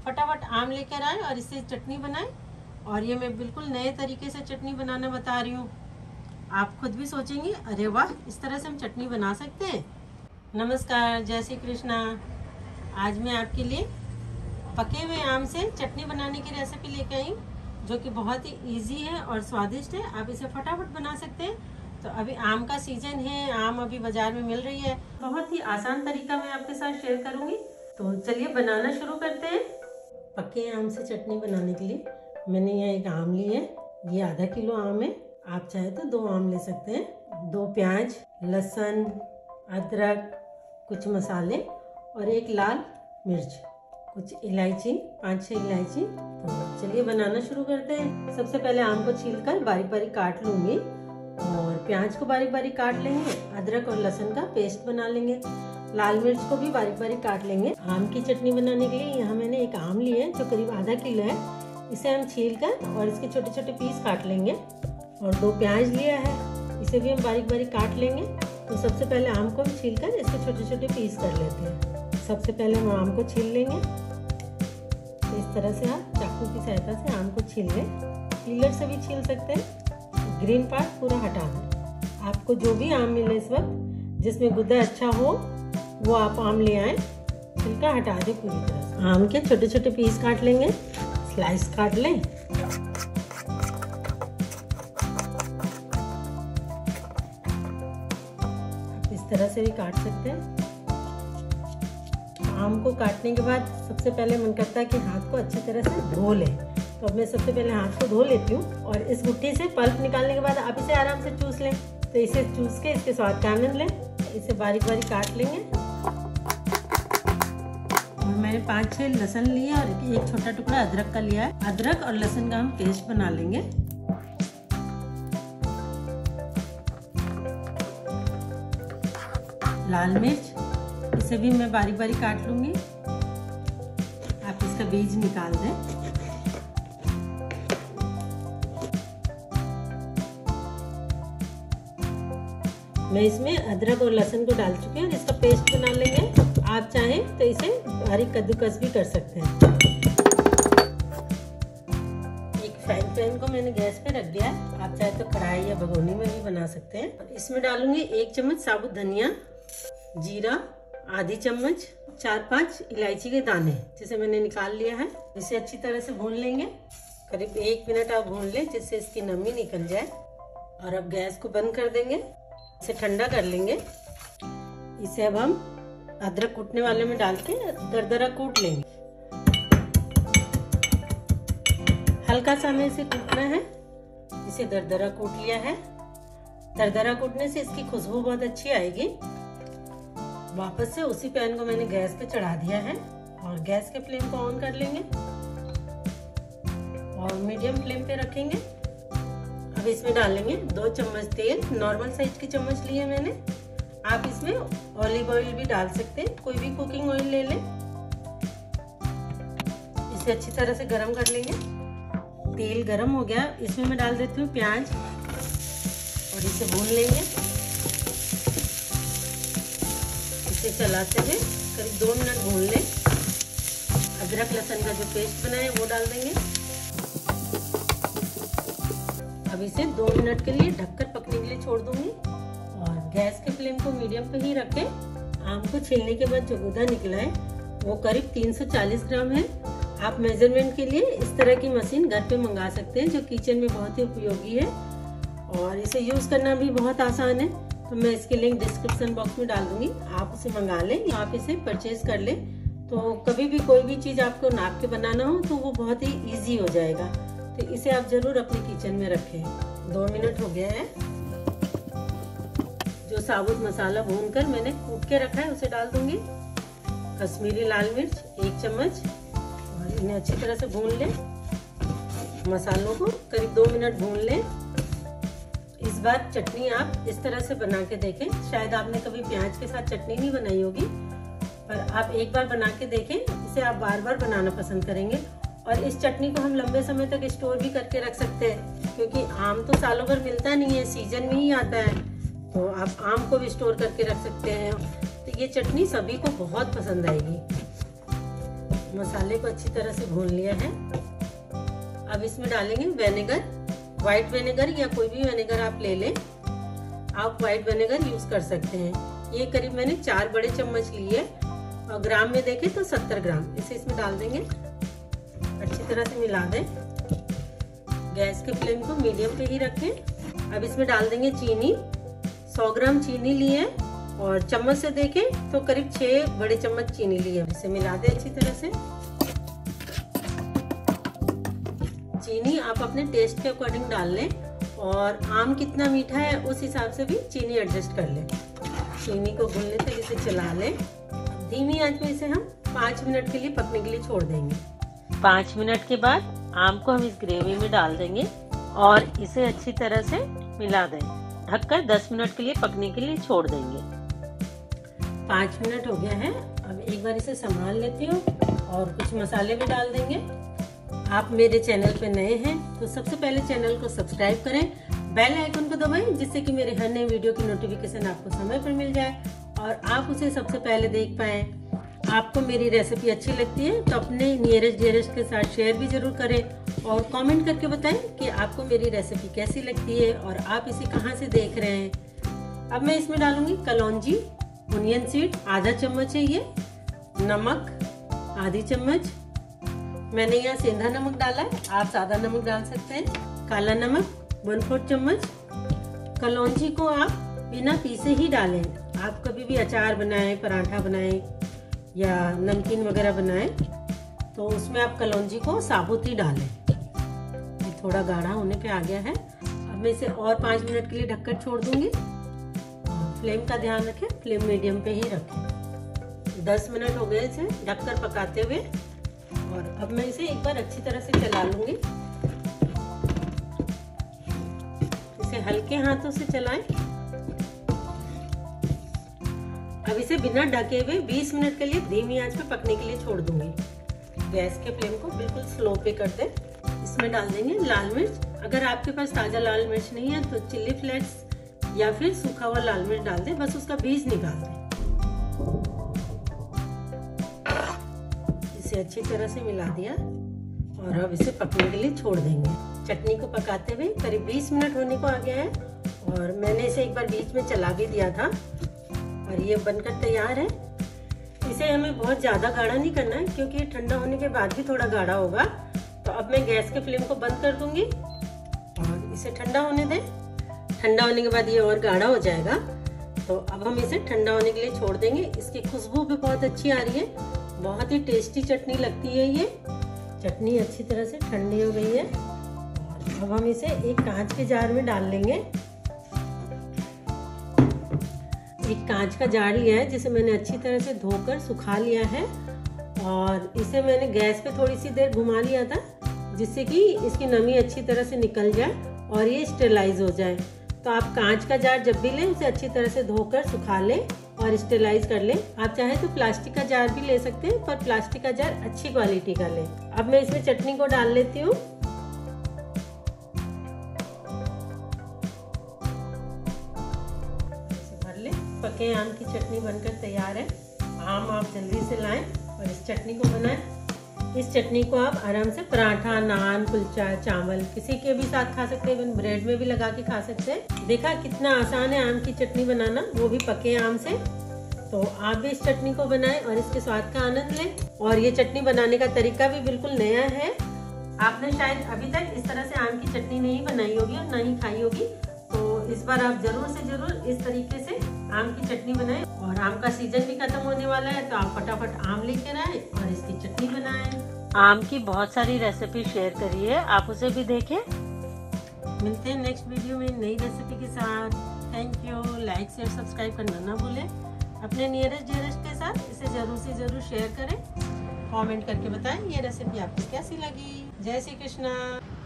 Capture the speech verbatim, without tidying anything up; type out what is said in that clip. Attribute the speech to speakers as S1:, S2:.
S1: फटाफट आम लेकर आए और इससे चटनी बनाएं। और ये मैं बिल्कुल नए तरीके से चटनी बनाना बता रही हूँ। आप खुद भी सोचेंगे अरे वाह, इस तरह से हम चटनी बना सकते हैं। नमस्कार, जय श्री कृष्णा। आज मैं आपके लिए पके हुए आम से चटनी बनाने की रेसिपी लेके आई हूँ, जो कि बहुत ही इजी है और स्वादिष्ट है। आप इसे फटाफट बना सकते हैं। तो अभी आम का सीजन है, आम अभी बाजार में मिल रही है। बहुत ही आसान तरीका मैं आपके साथ शेयर करूंगी। तो चलिए बनाना शुरू करते हैं। पके आम से चटनी बनाने के लिए मैंने यहाँ एक आम ली है। ये आधा किलो आम है। आप चाहे तो दो आम ले सकते हैं। दो प्याज, लहसुन, अदरक, कुछ मसाले और एक लाल मिर्च, कुछ इलायची, पाँच छः इलायची। तो चलिए बनाना शुरू करते हैं। सबसे पहले आम को छीलकर बारीक बारीक काट लूँगी और प्याज को बारीक बारीक काट लेंगे। अदरक और लहसुन का पेस्ट बना लेंगे। लाल मिर्च को भी बारीक बारीक काट लेंगे। आम की चटनी बनाने के लिए यहाँ मैंने एक आम लिया है जो करीब आधा किलो है। इसे हम छीलकर और इसके छोटे छोटे पीस काट लेंगे। और दो प्याज लिया है, इसे भी हम बारीक बारीक काट लेंगे। तो सबसे पहले आम को छीलकर इसके छोटे छोटे पीस कर लेते हैं। सबसे पहले हम आम को छील लेंगे। तो इस तरह से आप चाकू की सहायता से आम को छील लें। छीलर से भी छील सकते हैं। ग्रीन पार्ट पूरा हटा दें। आपको जो भी आम मिले इस वक्त, जिसमें गुद्दा अच्छा हो, वो आप आम ले आए। छिलका हटा दें पूरी तरह से। आम के छोटे छोटे पीस काट लेंगे। स्लाइस काट लें। इस तरह से भी काट सकते हैं। आम को काटने के बाद सबसे पहले मन करता है कि हाथ को अच्छी तरह से धो लें। तो अब मैं सबसे पहले हाथ को धो लेती हूँ और इस गुट्ठी से पल्प निकालने के बाद आप इसे आराम से चूस लें। तो इसे चूस के इसके स्वाद का आनंद लें। इसे बारीक बारीक काट लेंगे। और मैंने पाँच छः लहसुन लिए और एक छोटा टुकड़ा अदरक का लिया है। अदरक और लहसुन का हम पेस्ट बना लेंगे। लाल मिर्च, इसे भी मैं बारीक बारीक काट लूंगी। आप इसका बीज निकाल दें। मैं इसमें अदरक और लहसुन को डाल चुकी हूँ और इसका पेस्ट बना लेंगे। आप चाहें तो इसे बारीक कद्दूकस भी कर सकते हैं। एक फ्राइंग पैन को मैंने गैस पे रख दिया है। आप चाहे तो कढ़ाई या भगोनी में भी बना सकते हैं। इसमें डालूंगी एक चम्मच साबुत धनिया, जीरा आधी चम्मच, चार पांच इलायची के दाने जिसे मैंने निकाल लिया है। इसे अच्छी तरह से भून लेंगे। करीब एक मिनट आप भून लें जिससे इसकी नमी निकल जाए। और अब गैस को बंद कर देंगे। इसे ठंडा कर लेंगे। इसे अब हम अदरक कूटने वाले में डाल के दरदरा कूट लेंगे। हल्का सा हमें इसे कूटना है। इसे दरदरा कूट लिया है। दरदरा कूटने से इसकी खुशबू बहुत अच्छी आएगी। वापस से उसी पैन को मैंने गैस पे चढ़ा दिया है और गैस के फ्लेम को ऑन कर लेंगे और मीडियम फ्लेम पे रखेंगे। अब इसमें डालेंगे दो चम्मच तेल। नॉर्मल साइज की चम्मच ली है मैंने। आप इसमें ऑलिव ऑयल भी डाल सकते हैं। कोई भी कुकिंग ऑयल ले लें। इसे अच्छी तरह से गरम कर लेंगे। तेल गरम हो गया, इसमें मैं डाल देती हूँ प्याज और इसे भून लेंगे। इसे चलाते हुए करीब दो मिनट भून लें। अदरक लहसुन का जो पेस्ट बनाया है वो डाल देंगे। अब इसे दो मिनट के लिए ढककर पकने के लिए छोड़ दूंगी और गैस के फ्लेम को मीडियम पे ही रखें। आम को छीलने के बाद जो गुदा निकला है वो करीब तीन सौ चालीस ग्राम है। आप मेजरमेंट के लिए इस तरह की मशीन घर पे मंगा सकते हैं जो किचन में बहुत ही उपयोगी है और इसे यूज करना भी बहुत आसान है। तो मैं इसकी लिंक डिस्क्रिप्शन बॉक्स में डाल दूंगी। आप उसे मंगा लें या आप इसे परचेज कर लें। तो कभी भी कोई भी चीज आपको नाप के बनाना हो तो वो बहुत ही इजी हो जाएगा। तो इसे आप जरूर अपने किचन में रखें। दो मिनट हो गया है। जो साबुत मसाला भूनकर मैंने कूट के रखा है उसे डाल दूंगी। कश्मीरी लाल मिर्च एक चम्मच और इन्हें अच्छी तरह से भून लें। मसालों को करीब दो मिनट भून लें। इस बार चटनी आप इस तरह से बना के देखें। शायद आपने कभी प्याज के साथ चटनी नहीं बनाई होगी, पर आप एक बार बना के देखें। इसे आप बार बार बनाना पसंद करेंगे। और इस चटनी को हम लंबे समय तक स्टोर भी करके रख सकते हैं, क्योंकि आम तो सालों भर मिलता नहीं है, सीजन में ही आता है। तो आप आम को भी स्टोर करके रख सकते हैं। तो ये चटनी सभी को बहुत पसंद आएगी। मसाले को अच्छी तरह से भून लिया है। अब इसमें डालेंगे विनेगर, व्हाइट विनेगर या कोई भी विनेगर आप ले लें। आप व्हाइट विनेगर यूज कर सकते हैं। ये करीब मैंने चार बड़े चम्मच लिए और ग्राम में देखें तो सत्तर ग्राम। इसे इसमें डाल देंगे, अच्छी तरह से मिला दें। गैस के फ्लेम को मीडियम पे ही रखें। अब इसमें डाल देंगे चीनी। सौ ग्राम चीनी लिए और चम्मच से देखें तो करीब छह बड़े चम्मच चीनी लिए। इसे मिला दें अच्छी तरह से। चीनी आप अपने टेस्ट के अकॉर्डिंग डाल लें और आम कितना मीठा है उस हिसाब से भी चीनी एडजस्ट कर लें। चीनी को घुलने तक इसे चला लें। धीमी आंच में इसे हम पाँच मिनट के लिए पकने के लिए छोड़ देंगे। पाँच मिनट के बाद आम को हम इस ग्रेवी में डाल देंगे और इसे अच्छी तरह से मिला दें। ढककर दस मिनट के लिए पकने के लिए छोड़ देंगे। पाँच मिनट हो गया है। अब एक बार इसे संभाल लेती हूँ और कुछ मसाले भी डाल देंगे। आप मेरे चैनल पे नए हैं तो सबसे पहले चैनल को सब्सक्राइब करें, बेल आइकन को दबाएं जिससे कि मेरे हर नए वीडियो की नोटिफिकेशन आपको समय पर मिल जाए और आप उसे सबसे पहले देख पाएं। आपको मेरी रेसिपी अच्छी लगती है तो अपने नियरेस्ट डियरेस्ट के साथ शेयर भी जरूर करें और कमेंट करके बताएं कि आपको मेरी रेसिपी कैसी लगती है और आप इसे कहां से देख रहे हैं। अब मैं इसमें डालूंगी कलौंजी, ओनियन सीड आधा चम्मच है ये, नमक आधी चम्मच, मैंने यहाँ सेंधा नमक डाला है, आप सादा नमक डाल सकते हैं, काला नमक वन फोर्थ चम्मच। कलौंजी को आप बिना पीसे ही डालें। आप कभी भी अचार बनाएं, पराठा बनाएं या नमकीन वगैरह बनाएं तो उसमें आप कलौंजी को साबुत ही डालें। ये थोड़ा गाढ़ा होने पे आ गया है। अब मैं इसे और पाँच मिनट के लिए ढककर छोड़ दूंगी। फ्लेम का ध्यान रखें, फ्लेम मीडियम पे ही रखें। दस मिनट हो गए इसे ढककर पकाते हुए और अब मैं इसे एक बार अच्छी तरह से चला लूंगी। इसे हल्के हाथों से चलाएं। अब इसे बिना ढके हुए बीस मिनट के लिए धीमी आंच पे पकने के लिए छोड़ दूंगी। गैस के फ्लेम को बिल्कुल स्लो पे कर दें। इसमें डाल देंगे लाल मिर्च। अगर आपके पास ताजा लाल मिर्च नहीं है तो चिल्ली फ्लेक्स या फिर सूखा हुआ लाल मिर्च डाल दें, बस उसका बीज निकाल दें। इसे अच्छी तरह से मिला दिया और अब इसे पकने के लिए छोड़ देंगे। चटनी को पकाते हुए करीब बीस मिनट होने को आ गया है और मैंने इसे एक बार बीच में चला भी दिया था और ये बनकर तैयार है। इसे हमें बहुत ज़्यादा गाढ़ा नहीं करना है क्योंकि ये ठंडा होने के बाद भी थोड़ा गाढ़ा होगा। तो अब मैं गैस के फ्लेम को बंद कर दूंगी और इसे ठंडा होने दें। ठंडा होने के बाद ये और गाढ़ा हो जाएगा। तो अब हम इसे ठंडा होने के लिए छोड़ देंगे। इसकी खुशबू भी बहुत अच्छी आ रही है, बहुत ही टेस्टी चटनी लगती है ये। चटनी अच्छी तरह से ठंडी हो गई है। अब हम इसे एक कांच के जार में डाल लेंगे। एक कांच का जार लिया है जिसे मैंने अच्छी तरह से धोकर सुखा लिया है और इसे मैंने गैस पे थोड़ी सी देर घुमा लिया था जिससे कि इसकी नमी अच्छी तरह से निकल जाए और ये स्टेरलाइज हो जाए। तो आप कांच का जार जब भी लें उसे अच्छी तरह से धोकर सुखा लें और स्टेरलाइज कर लें। आप चाहे तो प्लास्टिक का जार भी ले सकते हैं पर प्लास्टिक का जार अच्छी क्वालिटी का लें। अब मैं इसमें चटनी को डाल लेती हूँ। पके आम की चटनी बनकर तैयार है। आम आप जल्दी से लाएं और इस चटनी को बनाएं। इस चटनी को आप आराम से पराठा, नान, कुलचा, चावल किसी के भी साथ खा सकते हैं, ब्रेड में भी लगा के खा सकते हैं। देखा कितना आसान है आम की चटनी बनाना, वो भी पके आम से। तो आप भी इस चटनी को बनाएं और इसके स्वाद का आनंद लें। और ये चटनी बनाने का तरीका भी बिल्कुल नया है। आपने शायद अभी तक इस तरह से आम की चटनी नहीं बनाई होगी और न ही खाई होगी। तो इस बार आप जरूर से जरूर इस तरीके से आम की चटनी बनाएं। और आम का सीजन भी खत्म होने वाला है तो आप फटाफट आम लेकर आए और इसकी चटनी बनाएं। आम की बहुत सारी रेसिपी शेयर करी है, आप उसे भी देखें। मिलते हैं नेक्स्ट वीडियो में नई रेसिपी के साथ। Thank you. Like share subscribe करना ना भूलें। अपने नियरेस्ट डियरेस्ट के साथ इसे जरूर से जरूर शेयर करें। कमेंट करके बताएं ये रेसिपी आपको कैसी लगी। जय श्री कृष्णा।